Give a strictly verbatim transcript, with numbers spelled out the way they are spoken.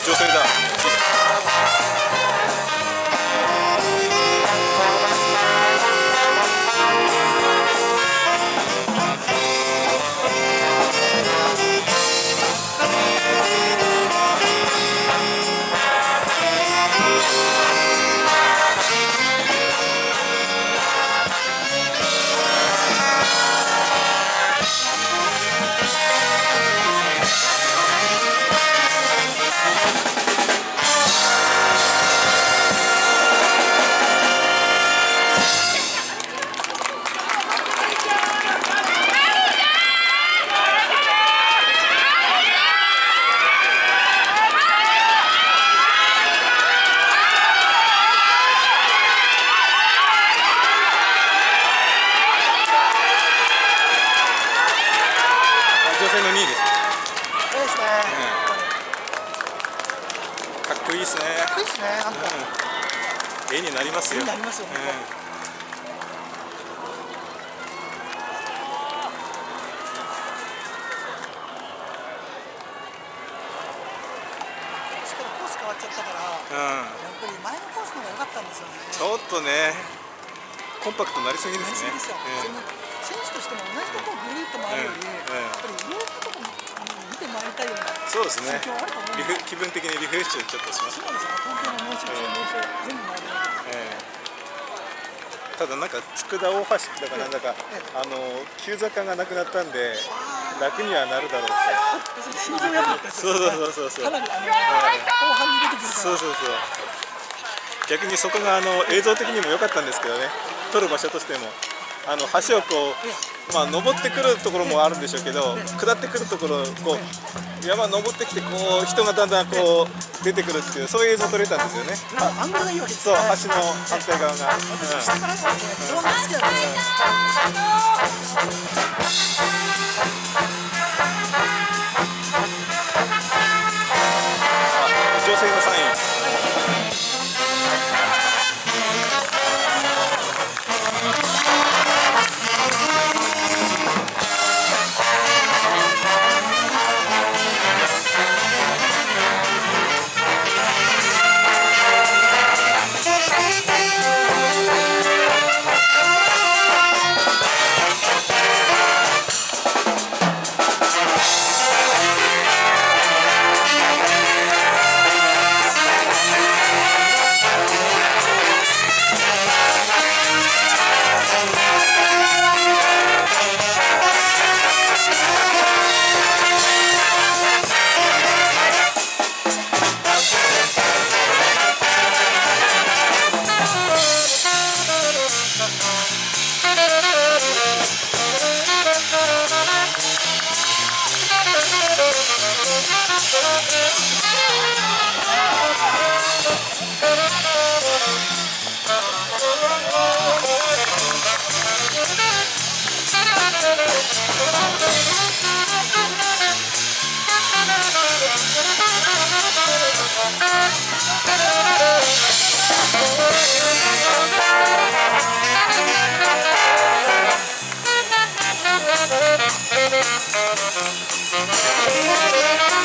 女性だ。女性のにいです。 そうですね。 かっこいいですね。 かっこいいですね。なんか絵になりますよ。 絵になりますよ。コース変わっちゃったから、やっぱり前のコースの方が良かったんですよね。 ちょっとね、コンパクトになりすぎですね。 選手としても同じところをぐるっと回るより、やっぱりいろんなところ見て回りたいようなそうですね。 心境あると思うんです。 気分的にリフレッシュちょっとします。 そうなんですよ。東京の名所、名所全部回りたい。 ただなんか佃大橋だかなんだか、あの急坂がなくなったんで楽にはなるだろうって。 心臓破りってやつですね。 そうそうそうそう。 かなりあの後半に出てくるから。 そうそうそう。逆にそこがあの映像的にも良かったんですけどね。撮る場所としても。あの橋をこう、まあ登ってくるところもあるんでしょうけど、下ってくるところをこう山登ってきてこう人がだんだんこう出てくるっていうそういう映像撮れたんですよね。 アングルがいいわけですそうね。 橋の反対側が。 下からの動画好きなんですよ。 女性のサイン。 Thank you.